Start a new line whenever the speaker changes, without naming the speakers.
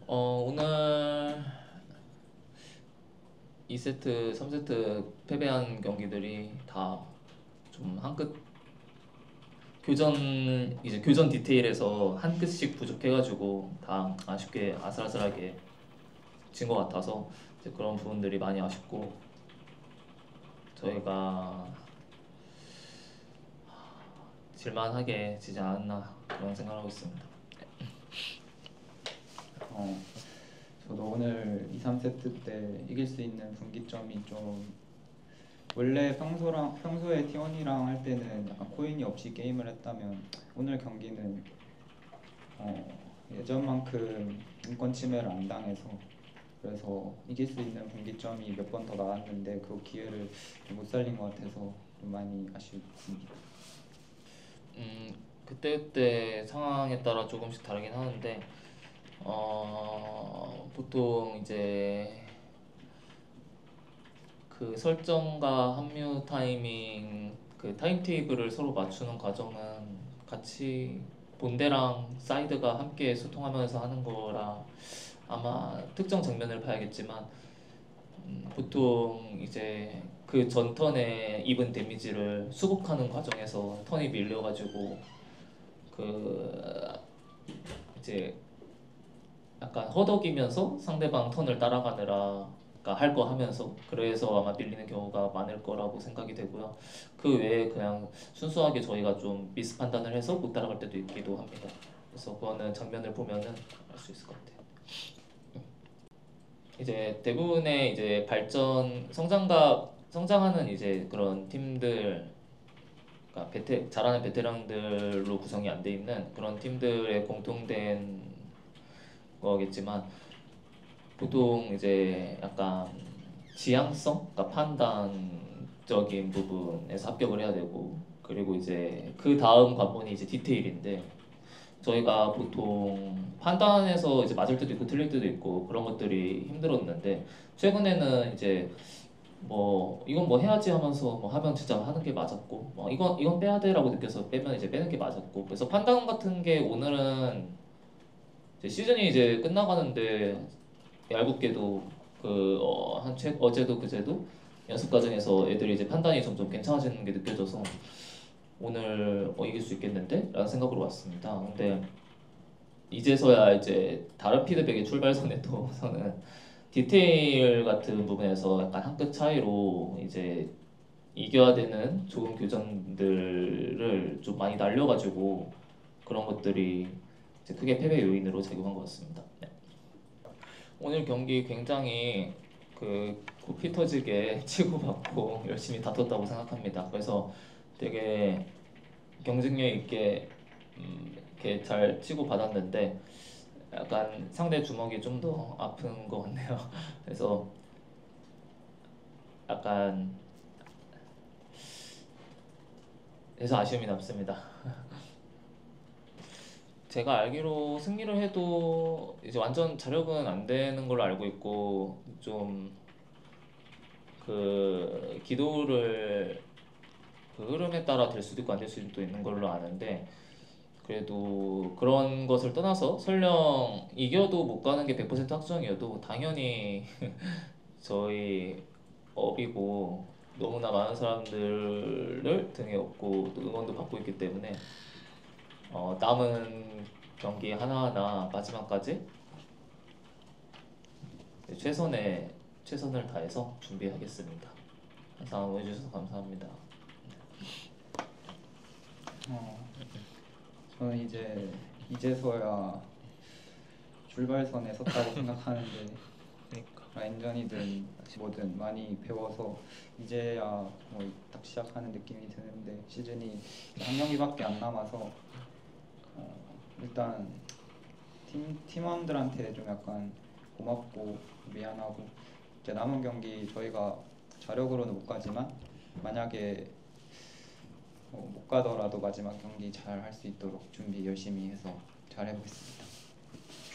오늘 2세트, 3세트 패배한 경기들이 다 좀 한 끗 교전 디테일에서 한 끗씩 부족해가지고 다 아쉽게 아슬아슬하게 진 것 같아서 이제 그런 부분들이 많이 아쉽고 저희가 질만하게 지지 않았나 그런 생각을 하고 있습니다.
저도 오늘 2, 3세트 때 이길 수 있는 분기점이 좀 원래 평소에 T1이랑 할 때는 약간 코인이 없이 게임을 했다면 오늘 경기는 예전만큼 인권 침해를 안 당해서 그래서 이길 수 있는 분기점이 몇 번 더 나왔는데 그 기회를 못 살린 것 같아서 좀 많이 아쉽습니다.
그때 상황에 따라 조금씩 다르긴 하는데 보통 이제 그 설정과 합류 타이밍 그 타임테이블을 서로 맞추는 과정은 같이 본대랑 사이드가 함께 소통하면서 하는 거라 아마 특정 장면을 봐야겠지만 보통 이제 그 전 턴에 입은 데미지를 수복하는 과정에서 턴이 밀려가지고 그 이제 약간 허덕이면서 상대방 턴을 따라가느라 할 거 하면서 그래서 아마 밀리는 경우가 많을 거라고 생각이 되고요. 그 외에 그냥 순수하게 저희가 좀 미스 판단을 해서 못 따라갈 때도 있기도 합니다. 그래서 그거는 장면을 보면은 알 수 있을 것 같아요. 이제 대부분의 이제 성장하는 이제 그런 팀들, 그러니까 잘하는 베테랑들로 구성이 안 돼 있는 그런 팀들의 공통된 거겠지만 보통 이제 약간 지향성, 그러니까 판단적인 부분에서 합격을 해야 되고 그리고 이제 그 다음 관문이 이제 디테일인데 저희가 보통 판단에서 이제 맞을 때도 있고 틀릴 때도 있고 그런 것들이 힘들었는데 최근에는 이제 뭐 이건 뭐 해야지 하면서 뭐 하면 진짜 하는 게 맞았고 뭐 이건 빼야 돼라고 느껴서 빼면 이제 빼는 게 맞았고 그래서 판단 같은 게 오늘은 이제 시즌이 이제 끝나가는데 얄궂게도 어제도 그제도 연습 과정에서 애들이 이제 판단이 점점 괜찮아지는 게 느껴져서 오늘 이길 수 있겠는데? 라는 생각으로 왔습니다. 근데 이제서야 이제 다른 피드백의 출발선에서는 디테일 같은 부분에서 약간 한 끗 차이로 이제 이겨야 되는 좋은 교전들을 좀 많이 날려가지고 그런 것들이 이제 크게 패배 요인으로 작용한 것 같습니다. 네. 오늘 경기 굉장히 피 터지게 치고받고 열심히 다퉜다고 생각합니다. 그래서 되게 경쟁력 있게 이렇게 잘 치고받았는데 약간 상대 주먹이 좀 더 아픈 것 같네요. 그래서 약간 아쉬움이 남습니다. 제가 알기로 승리를 해도 이제 완전 자력은 안 되는 걸로 알고 있고 좀 그 기도를 그 흐름에 따라 될 수도 있고 안 될 수도 있는 걸로 아는데 그래도 그런 것을 떠나서 설령 이겨도 못 가는 게 100% 확정이어도 당연히 저희 업이고 너무나 많은 사람들을 등에 업고 또 응원도 받고 있기 때문에 남은 경기 하나하나 마지막까지 최선을 다해서 준비하겠습니다. 항상 응원해주셔서 감사합니다.
저는 이제서야 출발선에 섰다고 생각하는데
그러니까.
라인전이든 뭐든 많이 배워서 이제야 딱 시작하는 느낌이 드는데 시즌이 한 경기밖에 안 남아서 일단 팀원들한테 좀 약간 고맙고 미안하고 이제 남은 경기 저희가 자력으로는 못 가지만 만약에 못 가더라도 마지막 경기 잘 할 수 있도록 준비 열심히 해서 잘 해보겠습니다.